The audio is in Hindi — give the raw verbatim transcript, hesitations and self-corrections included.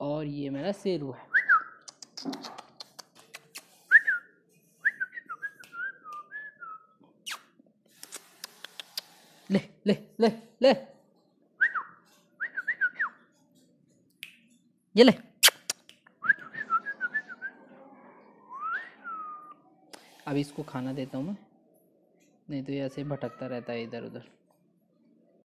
और ये मेरा शेरू है। ले ले ले ले, ये ले। अब इसको खाना देता हूँ मैं, नहीं तो ये ऐसे भटकता रहता है इधर उधर।